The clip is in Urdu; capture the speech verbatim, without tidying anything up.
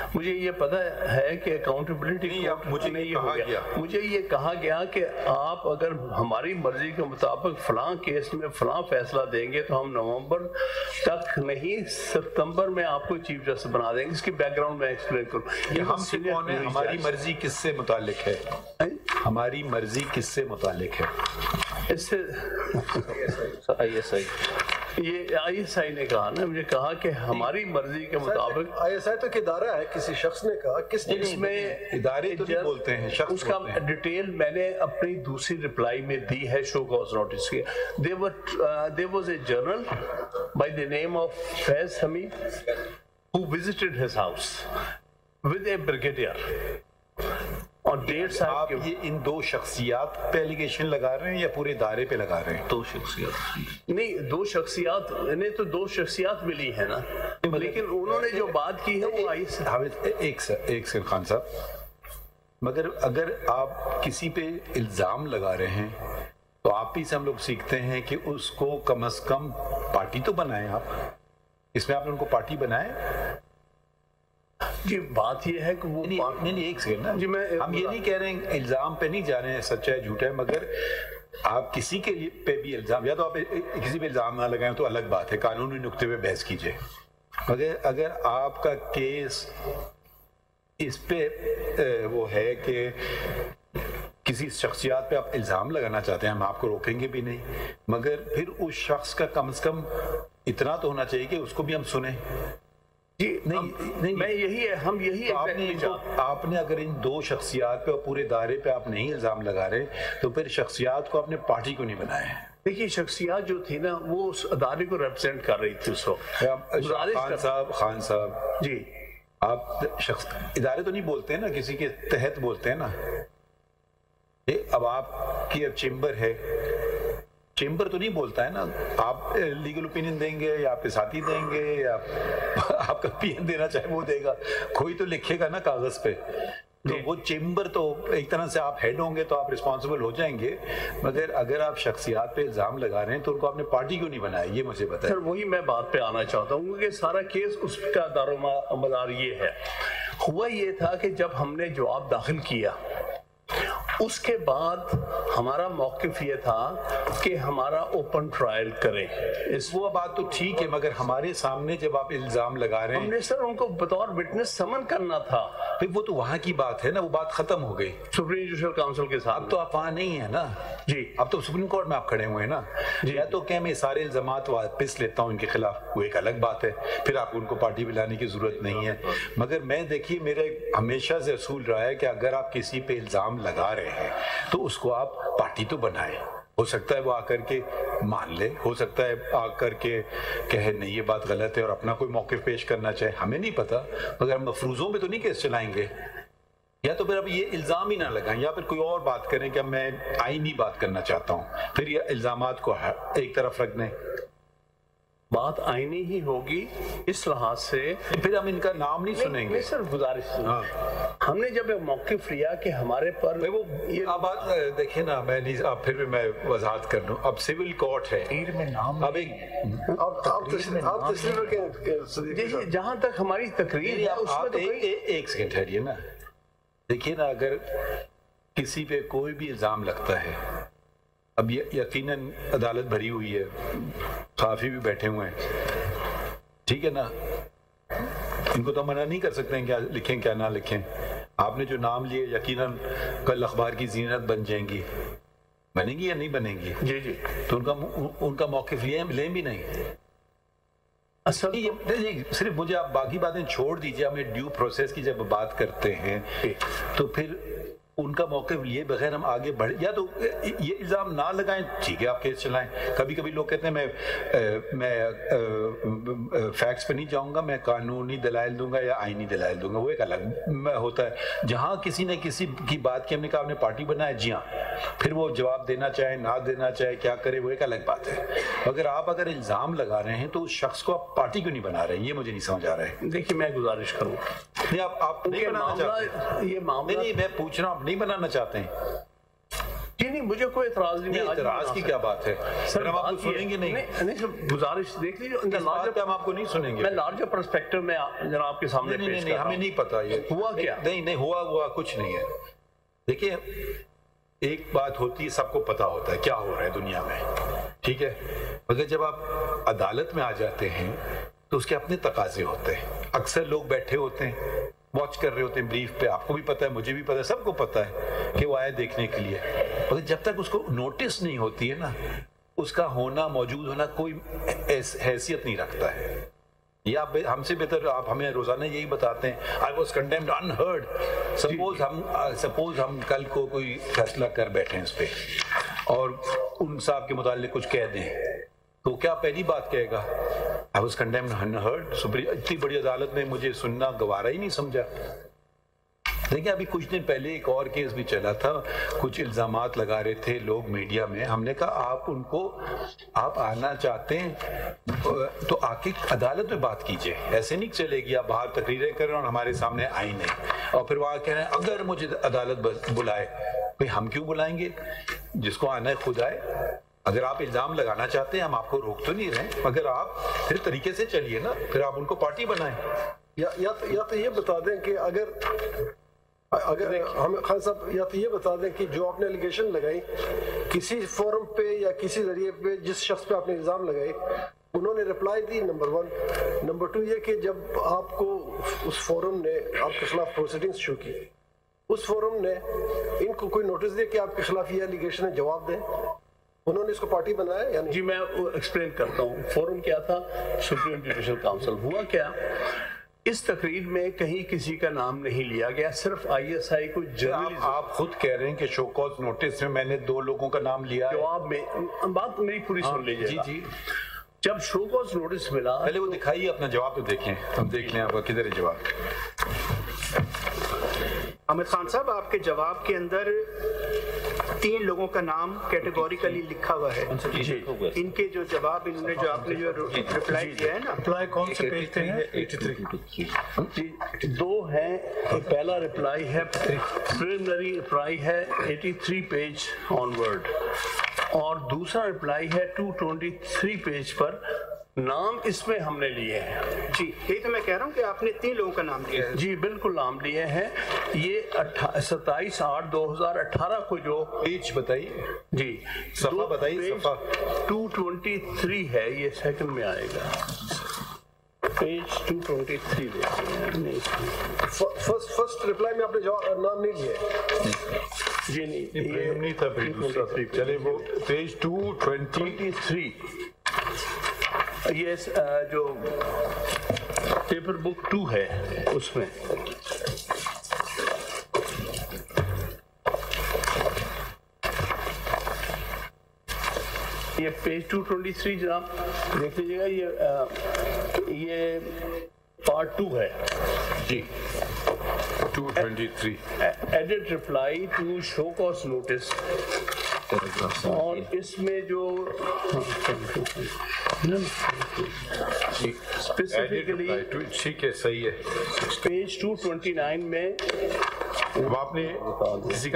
مجھے یہ پتا ہے کہ اکاؤنٹیبلٹی مجھے نہیں کہا ہو گیا مجھے یہ کہا گیا کہ آپ اگر ہماری مرضی کے مطابق فلاں کیس میں فلاں فیصلہ دیں گے تو ہم نومبر تک نہیں ستمبر میں آپ کو چیف جسٹس بنا دیں گے. اس کی بیک گراؤنڈ میں ایکسپلین کروں. یہ ہم سے کون ہے؟ ہماری مرضی کس سے متعلق ہے؟ ہماری مرضی کس سے متعلق ہے؟ اس سے آئی ایس آئی یہ آئی ایس آئی نے کہا نا, مجھے کہا کہ ہماری مرضی کے مطابق. آئی ایس آئی تو ایک ادارہ ہے, کسی شخص نے کہا, کس نے اس میں ادارے تو نہیں بولتے ہیں, شخص اس کا ڈیٹیل میں نے اپنی دوسری رپلائی میں دی ہے شو کاز نوٹس کے. there was a journal by the name of Faiz Hamid who visited his house with a brigadier. اور ڈیڑھ سال آپ یہ ان دو شخصیات پہ ایلیگیشن لگا رہے ہیں یا پورے ادارے پہ لگا رہے ہیں؟ دو شخصیات نہیں, دو شخصیات انہیں تو دو شخصیات ملی ہے نا, لیکن انہوں نے جو بات کی ہے وہ آئی ایک ایک سر خان صاحب, مگر اگر آپ کسی پہ الزام لگا رہے ہیں تو آپ ہی سے ہم لوگ سیکھتے ہیں کہ اس کو کم از کم پارٹی تو بنائیں. آپ اس میں آپ نے ان کو پارٹی بنائے. جی بات یہ ہے کہ وہ نہیں نہیں ایک سیکنڈ نا جی, میں ہم یہ نہیں کہہ رہے ہیں الزام پہ نہیں جا رہے ہیں سچا ہے جھوٹا ہے, مگر آپ کسی کے لیے پہ بھی الزام, یا تو آپ کسی پہ الزام نہ لگائیں تو الگ بات ہے, قانونی نقطے پہ بحث کیجئے. مگر اگر آپ کا کیس اس پہ وہ ہے کہ کسی شخصیات پہ آپ الزام لگانا چاہتے ہیں, ہم آپ کو روکیں گے بھی نہیں, مگر پھر اس شخص کا کم از کم اتنا تو ہونا چاہیے کہ اس کو بھی ہم سنیں. جی نہیں نہیں میں یہی ہے ہم یہی آپ نے آپ نے اگر ان دو شخصیات پہ اور پورے ادارے پہ آپ نہیں الزام لگا رہے تو پھر شخصیات کو اپنے پارٹی کو نہیں بنائے. دیکھیے شخصیات جو تھی نا وہ اس ادارے کو ریپرزینٹ کر رہی تھی اس وقت. خان صاحب خان صاحب جی آپ شخص ادارے تو نہیں بولتے ہیں نا, کسی کے تحت بولتے ہیں نا. اب آپ کی اب چیمبر ہے, چیمبر تو نہیں بولتا ہے نا, آپ لیگل اوپینین دیں گے یا آپ کے ساتھی دیں گے یا آپ کا پی این دینا چاہے وہ دے گا, کوئی تو لکھے گا نا کاغذ پہ. تو وہ چیمبر تو ایک طرح سے آپ ہیڈ ہوں گے تو آپ رسپانسبل ہو جائیں گے, مگر اگر آپ شخصیات پہ الزام لگا رہے ہیں تو ان کو آپ نے پارٹی کیوں نہیں بنایا, یہ مجھے بتائیں. سر وہی میں بات پہ آنا چاہتا ہوں کہ سارا کیس اس کا دار و مدار یہ ہے. ہوا یہ تھا کہ جب ہم نے جواب داخل کیا اس کے بعد ہمارا موقف یہ تھا کہ ہمارا اوپن ٹرائل کریں. اس وہ بات تو ٹھیک ہے, مگر ہمارے سامنے جب آپ الزام لگا رہے ہیں ہم نے سر ان کو بطور وٹنس سمن کرنا تھا. پھر وہ تو وہاں کی بات ہے نا, وہ بات ختم ہو گئی سپریم جوڈیشل کاؤنسل کے ساتھ. اب تو آپ وہاں نہیں ہیں نا. جی اب تو سپریم کورٹ میں آپ کھڑے ہوئے ہیں نا. یا تو کہ میں سارے الزامات واپس لیتا ہوں ان کے خلاف, وہ ایک الگ بات ہے, پھر آپ ان کو پارٹی بلانے کی ضرورت نہیں ہے. مگر میں دیکھیے میرے ہمیشہ سے اصول رہا ہے کہ اگر آپ کسی پہ الزام لگا رہے ہیں تو اس کو آپ پارٹی تو بنائیں. ہو سکتا ہے وہ آ کر کے مان لے, ہو سکتا ہے آ کر کے کہے نہیں یہ بات غلط ہے اور اپنا کوئی موقف پیش کرنا چاہے, ہمیں نہیں پتا. مگر ہم مفروضوں پہ تو نہیں کیس چلائیں گے. یا تو پھر اب یہ الزام ہی نہ لگائیں, یا پھر کوئی اور بات کریں کہ اب میں آئینی بات کرنا چاہتا ہوں, پھر یہ الزامات کو ایک طرف رکھ دیں. بات آئینی ہی ہوگی اس لحاظ سے, پھر ہم ان کا نام نہیں سنیں گے. سر گزارش ہم نے جب موقف لیا کہ ہمارے پر وہ اب بات دیکھیں نا, میں نہیں اب پھر بھی میں وضاحت کر لوں. اب سول کورٹ ہے, اب ایک جہاں تک ہماری تقریر ایک سیکنڈ ٹھہریے نا. دیکھیے نا, اگر کسی پہ کوئی بھی الزام لگتا ہے, اب یقیناً عدالت بھری ہوئی ہے, صحافی بھی بیٹھے ہوئے ہیں, ٹھیک ہے نا, ان کو تو منع نہیں کر سکتے ہیں کیا لکھیں کیا نہ لکھیں. آپ نے جو نام لیے یقیناً کل اخبار کی زینت بن جائیں گی, بنیں گی یا نہیں بنیں گی؟ جی جی تو ان کا ان کا موقف لیں لیں بھی نہیں. اصل صرف مجھے آپ باقی باتیں چھوڑ دیجیے, ہمیں ڈیو پروسیس کی جب بات کرتے ہیں تو پھر ان کا موقف لیے بغیر ہم آگے بڑھ, یا تو یہ الزام نہ لگائیں, ٹھیک ہے آپ کیس چلائیں. کبھی کبھی لوگ کہتے ہیں میں میں فیکٹس پہ نہیں جاؤں گا, میں قانونی دلائل دوں گا یا آئینی دلائل دوں گا, وہ ایک الگ ہوتا ہے. جہاں کسی نے کسی کی بات کی ہم نے کہا ہم نے پارٹی بنایا, جی ہاں, پھر وہ جواب دینا چاہے نہ دینا چاہے کیا کرے وہ ایک الگ بات ہے. اگر آپ اگر الزام لگا رہے ہیں تو اس شخص کو آپ پارٹی کیوں نہیں بنا رہے ہیں, یہ مجھے نہیں سمجھ آ رہا ہے. دیکھیے میں گزارش کروں, نہیں آپ آپ نہیں بنانا چاہتے, یہ معاملہ نہیں میں پوچھ رہا ہوں, آپ نہیں بنانا چاہتے ہیں. جی نہیں مجھے کوئی اعتراض نہیں. نہیں اعتراض کی کیا بات ہے سر, ہم آپ کو سنیں گے نہیں. نہیں سر گزارش دیکھ لیجیے, ہم آپ کو نہیں سنیں گے. میں لارجر پرسپیکٹو میں جناب کے سامنے نہیں نہیں ہمیں نہیں پتا یہ ہوا کیا. نہیں نہیں ہوا ہوا کچھ نہیں ہے. دیکھیے ایک بات ہوتی ہے, سب کو پتا ہوتا ہے کیا ہو رہا ہے دنیا میں, ٹھیک ہے, مگر جب آپ عدالت میں آ جاتے ہیں تو اس کے اپنے تقاضے ہوتے ہیں. اکثر لوگ بیٹھے ہوتے ہیں, واچ کر رہے ہوتے ہیں بریف پہ, آپ کو بھی پتا ہے, مجھے بھی پتا ہے, سب کو پتا ہے کہ وہ آئے دیکھنے کے لیے, مگر جب تک اس کو نوٹس نہیں ہوتی ہے نا, اس کا ہونا موجود ہونا کوئی حیثیت نہیں رکھتا ہے. یا ہم سے بہتر آپ ہمیں روزانہ یہی بتاتے ہیں I was condemned unheard. Suppose ہم سپوز ہم کل کو کوئی فیصلہ کر بیٹھیں اس پہ اور ان صاحب کے متعلق کچھ کہہ دیں, تو کیا پہلی بات کہے گا آئی واز کنڈیمڈ انہرڈ, اتنی بڑی عدالت میں مجھے سننا گوارا ہی نہیں سمجھا. دیکھیں ابھی کچھ دن پہلے ایک اور کیس بھی چلا تھا, کچھ الزامات لگا رہے تھے لوگ میڈیا میں. ہم نے کہا آپ ان کو آپ آنا چاہتے ہیں تو آ کے عدالت میں بات کیجئے, ایسے نہیں چلے گی آپ باہر تقریریں کر رہے ہیں اور ہمارے سامنے آئی نہیں, اور پھر وہاں کہہ رہے ہیں اگر مجھے عدالت بلائے. بھائی ہم کیوں بلائیں گے, جس کو آنا ہے خود آئے. اگر آپ الزام لگانا چاہتے ہیں ہم آپ کو روک تو نہیں رہے, مگر آپ پھر طریقے سے چلیے نا, پھر آپ ان کو پارٹی بنائیں. یا یا تو یہ بتا دیں کہ اگر اگر ہم خان صاحب یا تو یہ بتا دیں کہ جو آپ نے ایلیگیشن لگائی کسی فورم پہ یا کسی ذریعے پہ جس شخص پہ آپ نے الزام لگائی انہوں نے رپلائی دی, نمبر ون. نمبر ٹو یہ کہ جب آپ کو اس فورم نے آپ کے خلاف پروسیڈنگز شروع کی, اس فورم نے ان کو کوئی نوٹس دیا کہ آپ کے خلاف یہ ایلیگیشن ہے, جواب دیں. انہوں نے اس کو پارٹی بنایا یعنی جی میں ایکسپلین کرتا ہوں. فورم کیا تھا, سپریم جوڈیشل کاؤنسل. ہوا کیا, اس تقریر میں کہیں کسی کا نام نہیں لیا گیا, صرف آئی ایس آئی کو جرنلزم. آپ خود کہہ رہے ہیں کہ شو کاز نوٹس میں میں نے دو لوگوں کا نام لیا. جواب میں بات میری پوری سن لیجیے. جی جی جب شو کاز نوٹس ملا, پہلے وہ دکھائیے اپنا جواب تو دیکھیں, ہم دیکھ لیں آپ کا کدھر ہے جواب. حامد خان صاحب آپ کے جواب کے اندر تین لوگوں کا نام کیٹیگوریکلی لکھا ہوا ہے. ان کے جو جواب انہوں نے جو آپ نے جو رپلائی دیا ہے نا, رپلائی کون سے پیج پہ ہے؟ Eighty three. دو ہیں. پہلا رپلائی ہے پریلیمنری رپلائی ہے eighty three page onward, اور دوسرا رپلائی ہے ٹو ٹوینٹی تھری پیج پر. نام اس میں ہم نے لیے ہیں. جی یہی تو میں کہہ رہا ہوں کہ آپ نے تین لوگوں کا نام لیا ہے. جی بالکل نام لیے ہیں. یہ ستائیس آٹھ دو ہزار اٹھارہ کو جو پیج بتائیے, جی صفحہ بتائیے, صفحہ ٹو ٹوینٹی تھری ہے, یہ سیکنڈ میں آئے گا. Page two twenty three first first reply میں آپ نے جواب نام نہیں لیا. جی نہیں یہ نہیں تھا, چلے وہ پیج ٹو ٹوینٹی تھری. یہ جو پیپر بک ٹو ہے اس میں یہ پیج ٹو ٹوینٹی تھری جناب دیکھ لیجیے گا. یہ یہ پارٹ ٹو ہے. جی two twenty three edit reply to show cause notice, اور اس میں جو اسپیسیفکلی ٹھیک ہے, صحیح ہے. پیج ٹو ٹوینٹی نائن میں اب آپ نے کسی